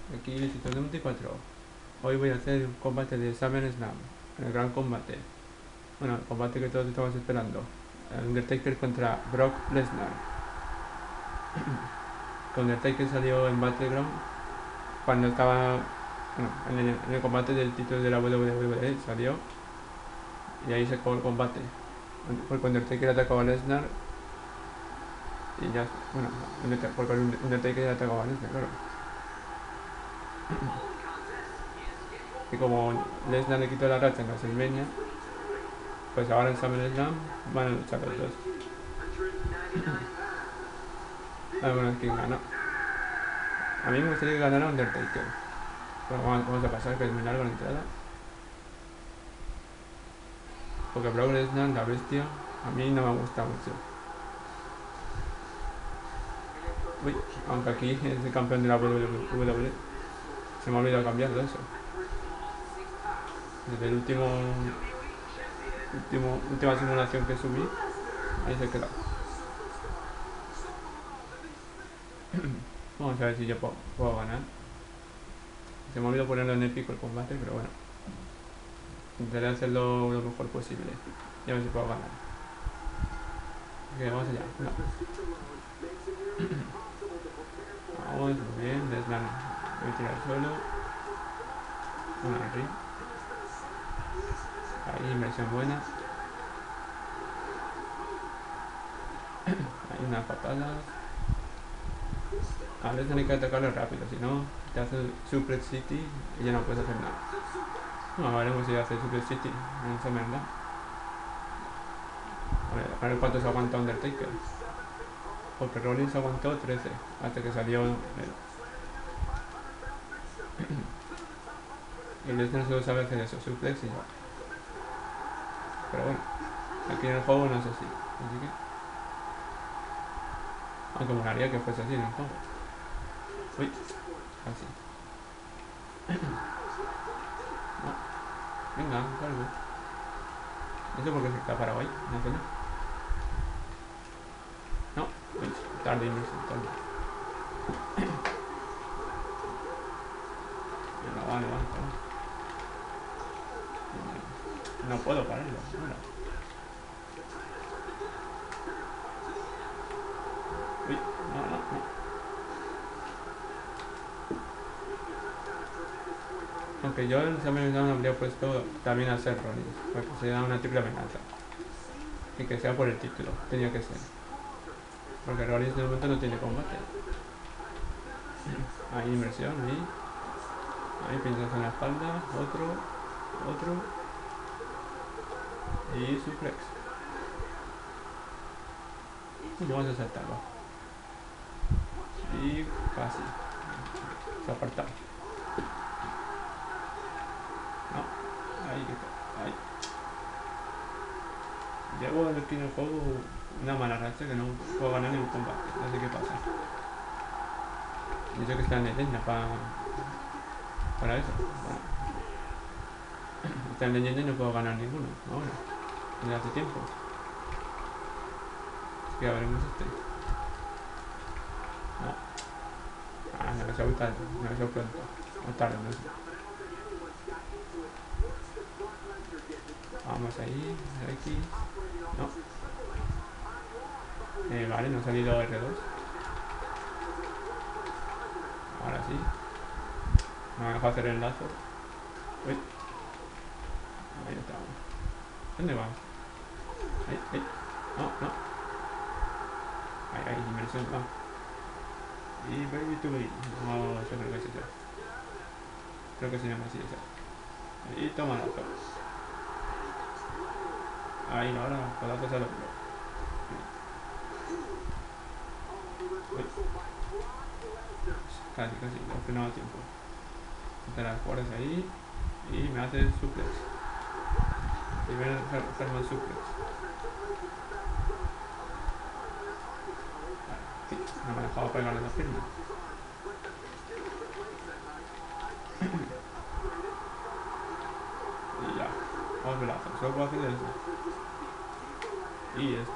Aquí Listo 24. Hoy voy a hacer un combate de SummerSlam, el gran combate. Bueno, el combate que todos estamos esperando. Undertaker contra Brock Lesnar. Undertaker salió en Battleground cuando estaba, bueno, en el combate del título de la WWE salió y ahí se acabó el combate. Porque Undertaker atacó a Lesnar y ya, bueno, porque Undertaker atacó a Lesnar, claro. Y como Lesnar le quitó la racha en WrestleMania, pues ahora en SummerSlam van a luchar los dos. A ver, bueno, quién gana. A mí me gustaría que ganara Undertaker. Pero vamos a pasar, que es muy larga la entrada. Porque Brock Lesnar, la bestia, a mí no me gusta mucho. Uy, aunque aquí es el campeón de la WWE. Se me ha olvidado cambiarlo eso. Desde el última simulación que subí, ahí se queda. Vamos a ver si yo puedo ganar. Se me ha olvidado ponerlo en épico el combate, pero bueno. Intentaré hacerlo lo mejor posible. Y a ver si puedo ganar. Ok, vamos allá. No. Vamos, muy bien. Lesnar voy a tirar al suelo. Una ring. Ahí, inversión buena. Hay unas patadas. A veces hay que atacarlo rápido, si no te hace Suplex City y ya no puedes hacer nada. No, veremos si hace Suplex City en esa merda. A ver cuánto se aguanta Undertaker. Porque Rollins aguantó 13 hasta que salió él. Y Lesnar solo sabe hacer eso, Suplex y ya. Pero bueno, aquí en el juego no es así. Así que... aunque me molaría que fuese así en el juego. Uy, así. No. Venga, cargo. ¿Eso porque se está parado ahí? No sé. No, uy, tarde, tarde. Venga, vale, vale. No puedo pararlo. Mira. Uy, no. Aunque yo en SummerSlam habría puesto también a Seth Rollins, porque se da una triple amenaza. Y que sea por el título, tenía que ser. Porque Rollins de momento no tiene combate. Hay inversión, ahí pinzas en la espalda, otro y suplex. Y vamos a saltarlo. Y casi. Se ha apartado. No, ahí está. Ahí. Llevo aquí en el juego una mala racha que no puedo ganar ningún combate. No sé qué pasa. Dice que está en leyenda para eso. Bueno, está en leyenda y no puedo ganar ninguno. Ahora, desde hace tiempo. Así que ya veremos este. No. Ah, no, se ha gustado. No, se ha pronto. Más tarde, no sé. Vamos ahí, aquí. No. Vale, no ha salido R2. Ahora sí. Me ha dejado hacer el lazo. Uy. Ahí estamos. ¿Dónde vas? Ahí. No. Ahí, inversión. Ah. Y baby to baby. No, yo creo que es eso. Creo que se llama así esa. Y toma la otra. Ahí, ahora, palazos al hombro. Uy. Casi, lo que no da tiempo. Te las guardas ahí y me hace suplex. Primero Herman suplex. Sí, no me ha dejado pegarle la pierna. Y ya, vamos a brazo, solo puedo hacer eso. Y esto.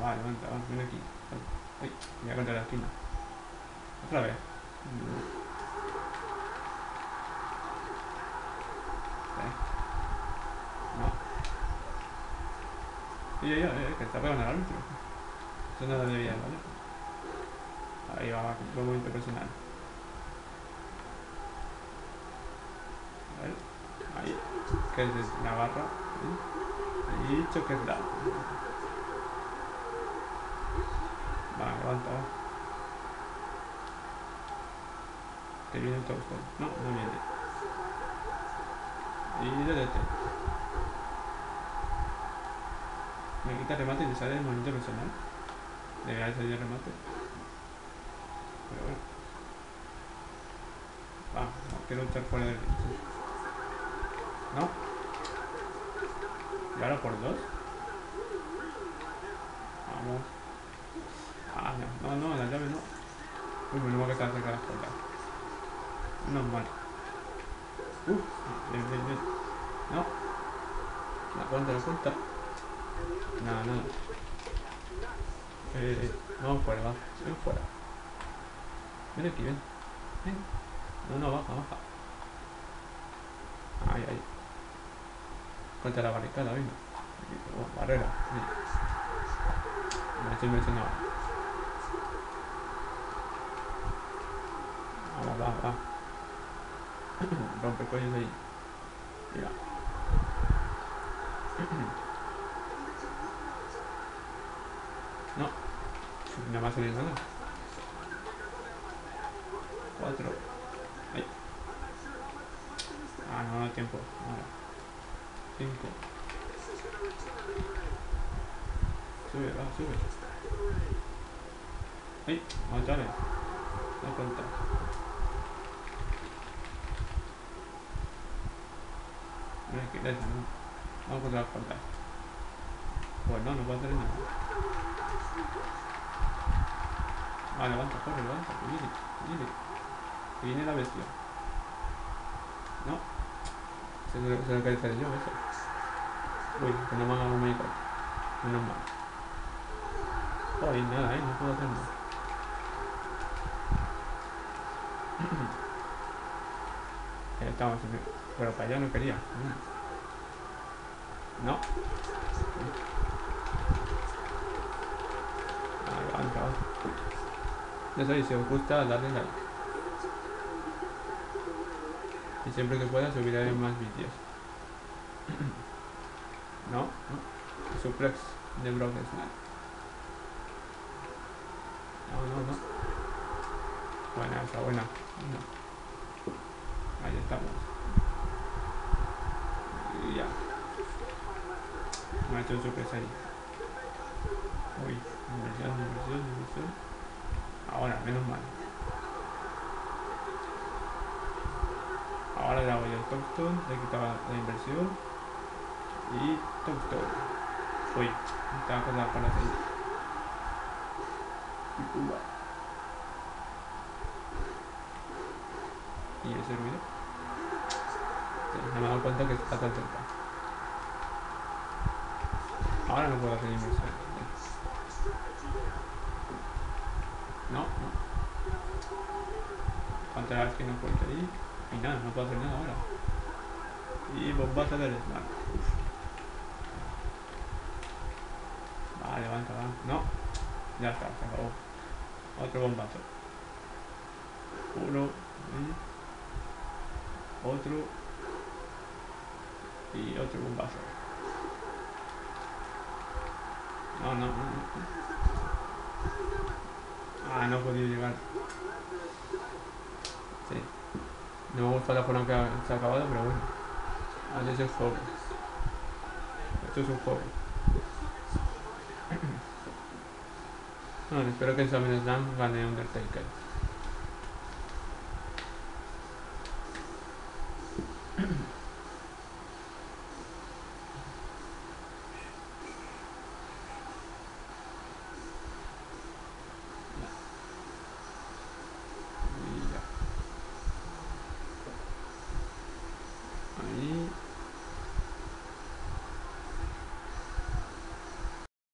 Va, levanta, va, ven aquí. Ay, voy a contra la esquina. Otra vez. No. Que está pegando al árbitro. Eso no lo debía, ¿vale? Ahí va, buen movimiento personal. A ver, ahí. Que es de Navarra. Y choque es la. Va, levanta, va. Que viene el Towstone. No, no viene. Y delete. Me quita el remate y le sale el movimiento personal. Debería salir el remate. Pero bueno. No quiero luchar fuera del. No. Y ahora por 2. Vamos. No, la llave no. Uy, menos mal que está cerca de las puertas. No es mal. Bien. No. La cuenta. Nada. Vamos fuera, va. Ven fuera. Ven aquí, ven. No, baja. Ahí. Contra la barricada, venga. Barrera. Me estoy mencionando. Vamos, va. Rompe cuellos ahí. Mira. No. No va a salir nada. 4. Ahí. No da tiempo. Ahora. 5. Sube. Ahí, otra vez. Da cuenta. No es que esa, no. Vamos contra las puertas. Pues no puedo hacer nada. Levanta, corre, que viene la bestia. No. Se lo que hacer yo, eso. Uy, que no me haga un médico. Menos mal. Nada, no puedo hacer nada. Estamos pero para allá no quería. No. Levanta. Ya sabéis, si os gusta, dadle like. Y siempre que pueda subiré más vídeos. No. Suplex de Brock Lesnar. No. Buena. No. Ahí estamos. Y ya. Me ha hecho un suplex ahí. Uy, inversión. Ahora, menos mal. Ahora le hago yo el Towstone, le quitaba la inversión. Y Towstone. Uy, estaba con las palas ahí. Y ese ruido. No me he dado cuenta que está tan cerca. Ahora no puedo hacer inversión. No. Contra la esquina fuerte ahí. Y nada, no puedo hacer nada ahora. Y bombazo del Lesnar. Levanta. No. Ya está, se acabó. Otro bombazo. Uno. Otro. Y otro bombazo. No. No he podido llegar. Sí. No me gusta la forma que se ha acabado, pero bueno. Así es el juego. Esto es un juego. Bueno, espero que en SummerSlam gane Undertaker.